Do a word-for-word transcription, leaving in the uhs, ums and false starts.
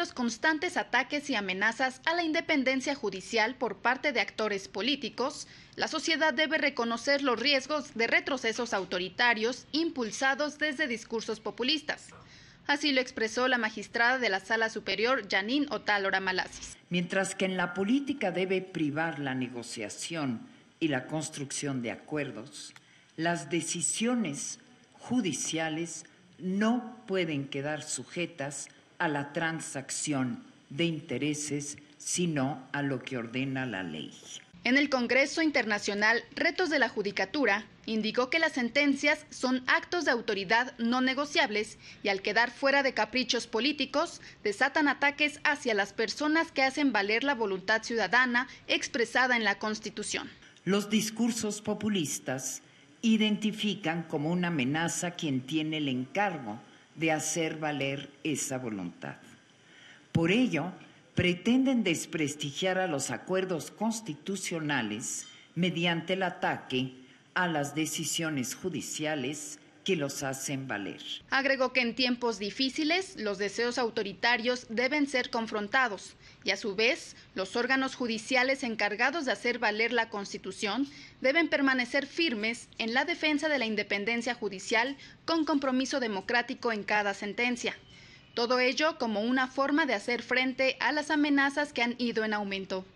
los constantes ataques y amenazas a la independencia judicial por parte de actores políticos, la sociedad debe reconocer los riesgos de retrocesos autoritarios impulsados desde discursos populistas. Así lo expresó la magistrada de la Sala Superior, Janine Otálora Malasis. Mientras que en la política debe privar la negociación y la construcción de acuerdos, las decisiones judiciales no pueden quedar sujetas a la transacción de intereses, sino a lo que ordena la ley. En el Congreso Internacional Retos de la Judicatura, indicó que las sentencias son actos de autoridad no negociables y al quedar fuera de caprichos políticos, desatan ataques hacia las personas que hacen valer la voluntad ciudadana expresada en la Constitución. Los discursos populistas identifican como una amenaza a quien tiene el encargo de hacer valer esa voluntad. Por ello, pretenden desprestigiar a los acuerdos constitucionales mediante el ataque a las decisiones judiciales que los hacen valer. Agregó que en tiempos difíciles los deseos autoritarios deben ser confrontados y a su vez los órganos judiciales encargados de hacer valer la Constitución deben permanecer firmes en la defensa de la independencia judicial con compromiso democrático en cada sentencia. Todo ello como una forma de hacer frente a las amenazas que han ido en aumento.